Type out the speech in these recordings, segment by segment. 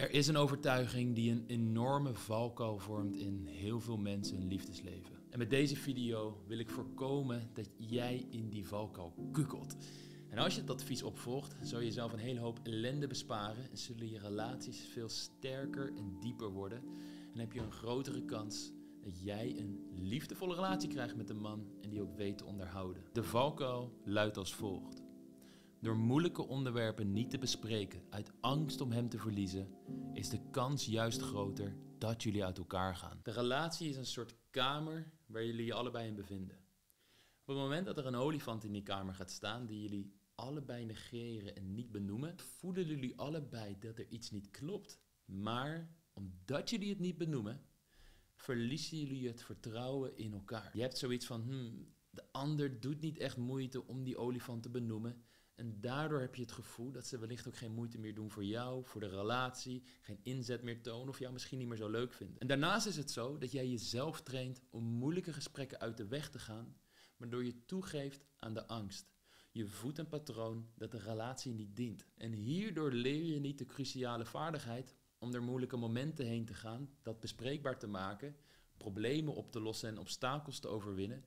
Er is een overtuiging die een enorme valkuil vormt in heel veel mensen hun liefdesleven. En met deze video wil ik voorkomen dat jij in die valkuil kukkelt. En als je het advies opvolgt, zal je jezelf een hele hoop ellende besparen en zullen je relaties veel sterker en dieper worden. En heb je een grotere kans dat jij een liefdevolle relatie krijgt met een man en die ook weet te onderhouden. De valkuil luidt als volgt. Door moeilijke onderwerpen niet te bespreken uit angst om hem te verliezen, is de kans juist groter dat jullie uit elkaar gaan. De relatie is een soort kamer waar jullie je allebei in bevinden. Op het moment dat er een olifant in die kamer gaat staan die jullie allebei negeren en niet benoemen, voelen jullie allebei dat er iets niet klopt. Maar omdat jullie het niet benoemen, verliezen jullie het vertrouwen in elkaar. Je hebt zoiets van, de ander doet niet echt moeite om die olifant te benoemen. En daardoor heb je het gevoel dat ze wellicht ook geen moeite meer doen voor jou, voor de relatie, geen inzet meer tonen of jou misschien niet meer zo leuk vinden. En daarnaast is het zo dat jij jezelf traint om moeilijke gesprekken uit de weg te gaan, waardoor je toegeeft aan de angst. Je voedt een patroon dat de relatie niet dient. En hierdoor leer je niet de cruciale vaardigheid om door moeilijke momenten heen te gaan, dat bespreekbaar te maken, problemen op te lossen en obstakels te overwinnen.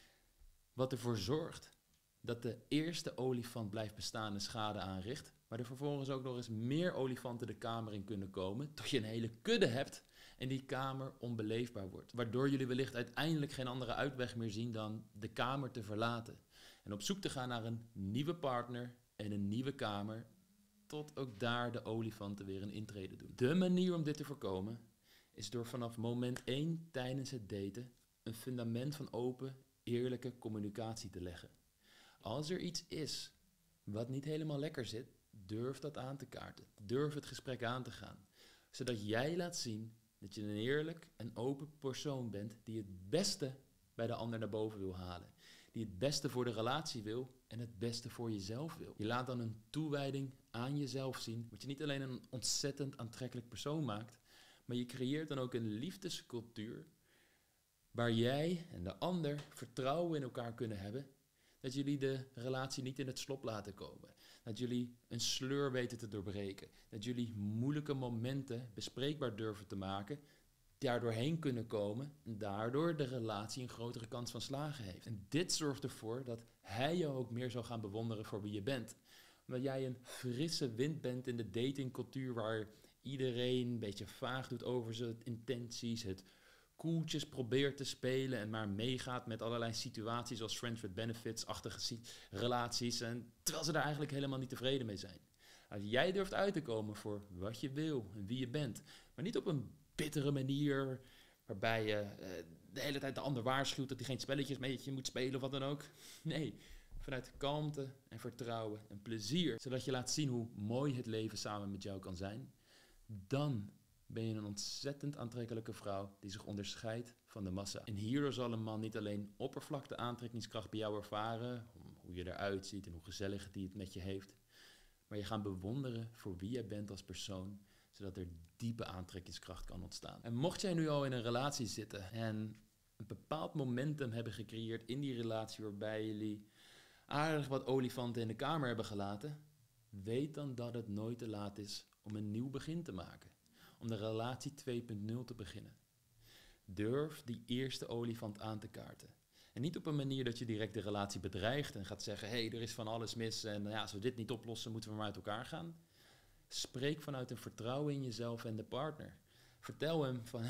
Wat ervoor zorgt dat de eerste olifant blijft bestaan en schade aanricht, maar er vervolgens ook nog eens meer olifanten de kamer in kunnen komen, tot je een hele kudde hebt en die kamer onbeleefbaar wordt. Waardoor jullie wellicht uiteindelijk geen andere uitweg meer zien dan de kamer te verlaten. En op zoek te gaan naar een nieuwe partner en een nieuwe kamer, tot ook daar de olifanten weer een intrede doen. De manier om dit te voorkomen is door vanaf moment 1 tijdens het daten een fundament van open, eerlijke communicatie te leggen. Als er iets is wat niet helemaal lekker zit, durf dat aan te kaarten. Durf het gesprek aan te gaan. Zodat jij laat zien dat je een eerlijk en open persoon bent die het beste bij de ander naar boven wil halen. Die het beste voor de relatie wil en het beste voor jezelf wil. Je laat dan een toewijding aan jezelf zien, wat je niet alleen een ontzettend aantrekkelijk persoon maakt, maar je creëert dan ook een liefdescultuur waar jij en de ander vertrouwen in elkaar kunnen hebben. Dat jullie de relatie niet in het slop laten komen. Dat jullie een sleur weten te doorbreken. Dat jullie moeilijke momenten bespreekbaar durven te maken. Daar doorheen kunnen komen. En daardoor de relatie een grotere kans van slagen heeft. En dit zorgt ervoor dat hij je ook meer zal gaan bewonderen voor wie je bent. Omdat jij een frisse wind bent in de datingcultuur waar iedereen een beetje vaag doet over zijn intenties. Het koeltjes probeert te spelen en maar meegaat met allerlei situaties zoals friends with benefits-achtige relaties. En terwijl ze daar eigenlijk helemaal niet tevreden mee zijn. Als jij durft uit te komen voor wat je wil en wie je bent, maar niet op een bittere manier waarbij je de hele tijd de ander waarschuwt dat hij geen spelletjes met je moet spelen of wat dan ook. Nee, vanuit kalmte en vertrouwen en plezier, zodat je laat zien hoe mooi het leven samen met jou kan zijn. Dan ben je een ontzettend aantrekkelijke vrouw die zich onderscheidt van de massa. En hierdoor zal een man niet alleen oppervlakte aantrekkingskracht bij jou ervaren, hoe je eruit ziet en hoe gezellig die het met je heeft, maar je gaat bewonderen voor wie jij bent als persoon, zodat er diepe aantrekkingskracht kan ontstaan. En mocht jij nu al in een relatie zitten en een bepaald momentum hebben gecreëerd in die relatie waarbij jullie aardig wat olifanten in de kamer hebben gelaten, weet dan dat het nooit te laat is om een nieuw begin te maken. Om de relatie 2.0 te beginnen. Durf die eerste olifant aan te kaarten. En niet op een manier dat je direct de relatie bedreigt en gaat zeggen, er is van alles mis en als we dit niet oplossen, moeten we maar uit elkaar gaan. Spreek vanuit een vertrouwen in jezelf en de partner. Vertel hem van,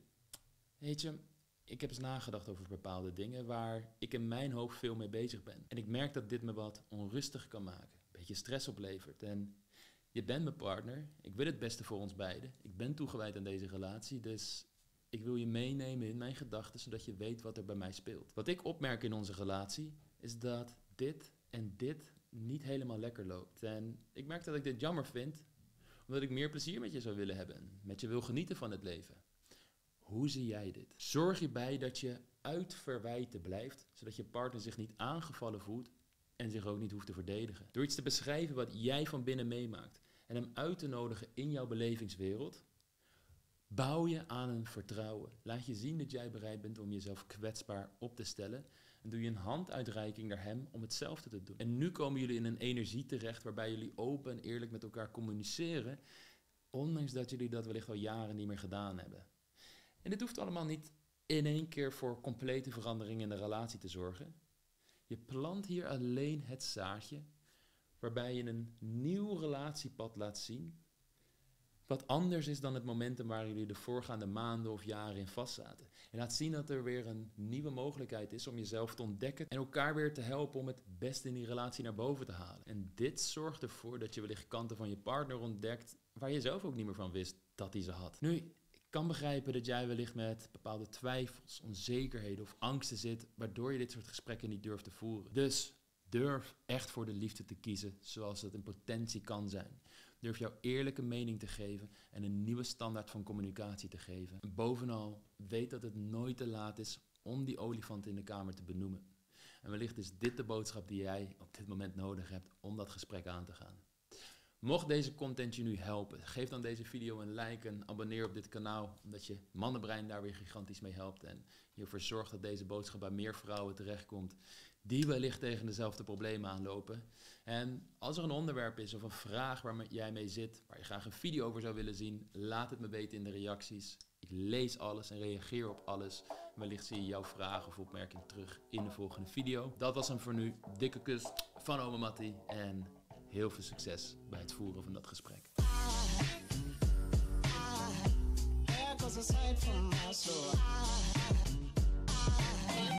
weet je, ik heb eens nagedacht over bepaalde dingen waar ik in mijn hoofd veel mee bezig ben. En ik merk dat dit me wat onrustig kan maken, een beetje stress oplevert. En je bent mijn partner, ik wil het beste voor ons beiden. Ik ben toegewijd aan deze relatie, dus ik wil je meenemen in mijn gedachten, zodat je weet wat er bij mij speelt. Wat ik opmerk in onze relatie, is dat dit en dit niet helemaal lekker loopt. En ik merk dat ik dit jammer vind, omdat ik meer plezier met je zou willen hebben. Met je wil genieten van het leven. Hoe zie jij dit? Zorg erbij dat je uit verwijten blijft, zodat je partner zich niet aangevallen voelt en zich ook niet hoeft te verdedigen. Door iets te beschrijven wat jij van binnen meemaakt en hem uit te nodigen in jouw belevingswereld, bouw je aan een vertrouwen. Laat je zien dat jij bereid bent om jezelf kwetsbaar op te stellen en doe je een handuitreiking naar hem om hetzelfde te doen. En nu komen jullie in een energie terecht waarbij jullie open en eerlijk met elkaar communiceren Ondanks dat jullie dat wellicht al jaren niet meer gedaan hebben. En dit hoeft allemaal niet in één keer voor complete verandering in de relatie te zorgen. Je plant hier alleen het zaadje waarbij je een nieuw relatiepad laat zien, wat anders is dan het momentum waar jullie de voorgaande maanden of jaren in vastzaten. En laat zien dat er weer een nieuwe mogelijkheid is om jezelf te ontdekken en elkaar weer te helpen om het beste in die relatie naar boven te halen. En dit zorgt ervoor dat je wellicht kanten van je partner ontdekt waar je zelf ook niet meer van wist dat hij ze had. Nu, ik kan begrijpen dat jij wellicht met bepaalde twijfels, onzekerheden of angsten zit, waardoor je dit soort gesprekken niet durft te voeren. Dus durf echt voor de liefde te kiezen zoals het in potentie kan zijn. Durf jouw eerlijke mening te geven en een nieuwe standaard van communicatie te geven. En bovenal, weet dat het nooit te laat is om die olifant in de kamer te benoemen. En wellicht is dit de boodschap die jij op dit moment nodig hebt om dat gesprek aan te gaan. Mocht deze content je nu helpen, geef dan deze video een like en abonneer op dit kanaal, omdat je mannenbrein daar weer gigantisch mee helpt en je ervoor zorgt dat deze boodschap bij meer vrouwen terechtkomt die wellicht tegen dezelfde problemen aanlopen. En als er een onderwerp is of een vraag waar jij mee zit, waar je graag een video over zou willen zien, laat het me weten in de reacties. Ik lees alles en reageer op alles. Wellicht zie je jouw vraag of opmerking terug in de volgende video. Dat was hem voor nu. Dikke kus van Ome Mattie en heel veel succes bij het voeren van dat gesprek. There goes a sight from my soul.